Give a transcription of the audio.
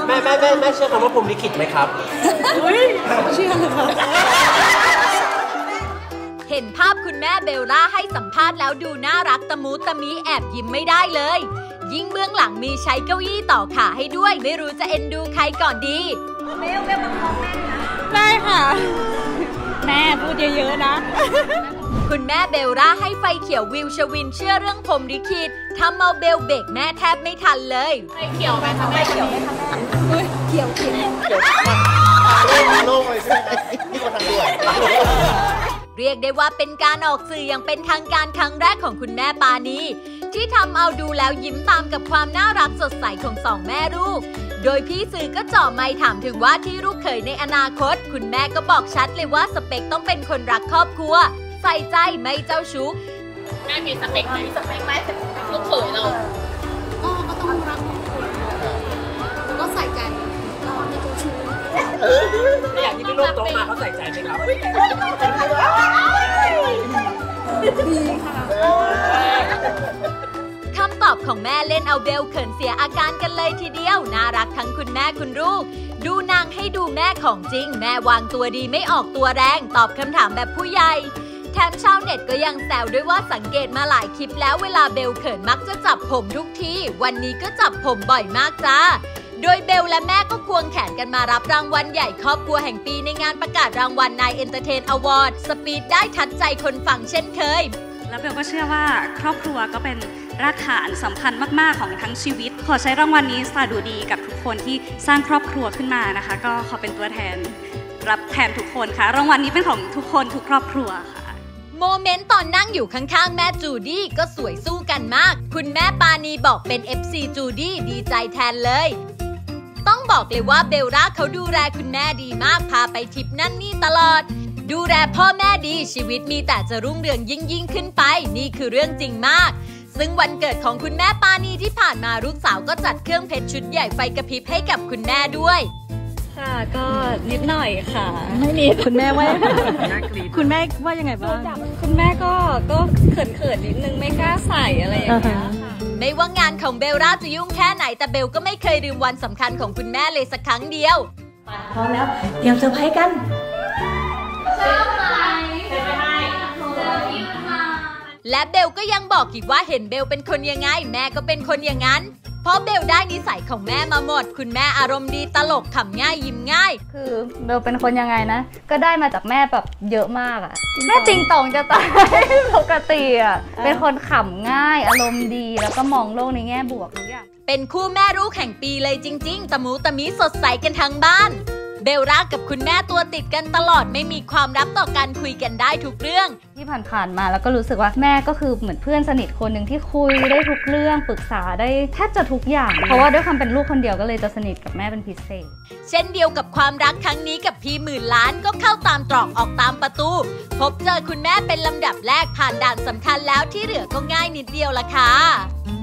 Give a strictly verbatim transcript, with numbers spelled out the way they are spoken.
แม่แม่แม่แม่เชื่อคำว่าพรหมลิขิตไหมครับเชื่อเลยค่ะเห็นภาพคุณแม่เบลล่าให้สัมภาษณ์แล้วดูน่ารักตะมูตะมีแอบยิ้มไม่ได้เลยยิ่งเบื้องหลังมีใช้เก้าอี้ต่อขาให้ด้วยไม่รู้จะเอ็นดูใครก่อนดีเบลเบลมาพร้อมแม่นะได้ค่ะแม่พูดเยอะๆนะคุณแม่เบลล่าให้ไฟเขียววิวชวินเชื่อเรื่องพรหมลิขิตทำเอาเบลเบรกแม่แทบไม่ทันเลยไฟเขียวไหมคะแม่เขียวไหมคะแม่เขียวเขียวโล่งเลยใช่ไหมนี่ก็ทางด่วนเรียกได้ว่าเป็นการออกสื่ออย่างเป็นทางการครั้งแรกของคุณแม่ปานีที่ทำเอาดูแล้วยิ้มตามกับความน่ารักสดใสของสองแม่ลูกโดยพี่สื่อก็เจาะไมค์ถามถึงว่าที่ลูกเขยในอนาคตคุณแม่ก็บอกชัดเลยว่าสเปคต้องเป็นคนรักครอบครัวใส่ใจไม่เจ้าชู้แม่มีสเปคไหมมีสเปคไหมลูกเขยเราก็ก็ต้องรักครอบครัวแล้วก็ใส่ใจเราไม่เจ้าชู้อย่างที่พี่ลูกโตมาเขาใส่ใจไหมครับดีค่ะคำตอบของแม่เล่นเอาเบลเขินเสียอาการกันเลยทีเดียวน่ารักทั้งคุณแม่คุณลูกดูนางให้ดูแม่ของจริงแม่วางตัวดีไม่ออกตัวแรงตอบคำถามแบบผู้ใหญ่แถมชาวเน็ตก็ยังแซวด้วยว่าสังเกตมาหลายคลิปแล้วเวลาเบลเขินมักจะจับผมทุกทีวันนี้ก็จับผมบ่อยมากจ้าโดยเบลและแม่ก็ควงแขนกันมารับรางวัลใหญ่ครอบครัวแห่งปีในงานประกาศรางวัลนายเอนเตอร์เทนอวอร์ดสปีดได้ทัดใจคนฟังเช่นเคยแล้วเบลก็เชื่อว่าครอบครัวก็เป็นรากฐานสำคัญมากๆของทั้งชีวิตขอใช้รางวัลนี้สาดุดีกับทุกคนที่สร้างครอบครัวขึ้นมานะคะก็ขอเป็นตัวแทนรับแทนทุกคนค่ะรางวัลนี้เป็นของทุกคนทุกครอบครัวค่ะโมเมนต์ตอนนั่งอยู่ข้างๆแม่จูดี้ก็สวยสู้กันมากคุณแม่ปานีบอกเป็น เอฟ ซี จูดี้ดีใจแทนเลยต้องบอกเลยว่าเบลล่าเขาดูแลคุณแม่ดีมากพาไปทริปนั่นนี่ตลอดดูแลพ่อแม่ดีชีวิตมีแต่จะรุ่งเรืองยิ่งยิ่งขึ้นไปนี่คือเรื่องจริงมากซึ่งวันเกิดของคุณแม่ปานีที่ผ่านมาลูกสาวก็จัดเครื่องเพชรชุดใหญ่ไฟกระพริบให้กับคุณแม่ด้วยค่ะก็นิดหน่อยค่ะไม่นิดคุณแม่ว่าคุณแม่ว่ายังไงบ้างคุณแม่ก็ก็เขินเขินนิดนึงไม่กล้าใส่อะไรอย่างเงี้ยค่ะไม่ว่างานของเบลล่าจะยุ่งแค่ไหนแต่เบลก็ไม่เคยลืมวันสำคัญของคุณแม่เลยสักครั้งเดียวพร้อมแล้วเตรียมเซอร์ไพรส์กันเซอร์ไพรส์และเบลก็ยังบอกอีกว่าเห็นเบลเป็นคนยังไงแม่ก็เป็นคนอย่างนั้นเพราะเบลได้นิสัยของแม่มาหมดคุณแม่อารมณ์ดีตลกขำง่ายยิ้มง่ายคือเบลเป็นคนยังไงนะก็ได้มาจากแม่แบบเยอะมากอะแม่จริงตองจะตายปกติอะเป็นคนขำง่ายอารมณ์ดีแล้วก็มองโลกในแง่บวกทุกอย่างเป็นคู่แม่ลูกแห่งปีเลยจริงๆตะมูตะมีสดใสกันทั้งบ้านเบลล่ากับคุณแม่ตัวติดกันตลอดไม่มีความลับต่อการคุยกันได้ทุกเรื่องที่ผ่านๆมาแล้วก็รู้สึกว่าแม่ก็คือเหมือนเพื่อนสนิทคนหนึ่งที่คุยได้ทุกเรื่องปรึกษาได้แทบจะทุกอย่างเพราะว่าด้วยความเป็นลูกคนเดียวก็เลยจะสนิทกับแม่เป็นพิเศษเช่นเดียวกับความรักครั้งนี้กับพี่หมื่นล้านก็เข้าตามตรอกออกตามประตูพบเจอคุณแม่เป็นลำดับแรกผ่านด่านสำคัญแล้วที่เหลือก็ง่ายนิดเดียวละค่ะ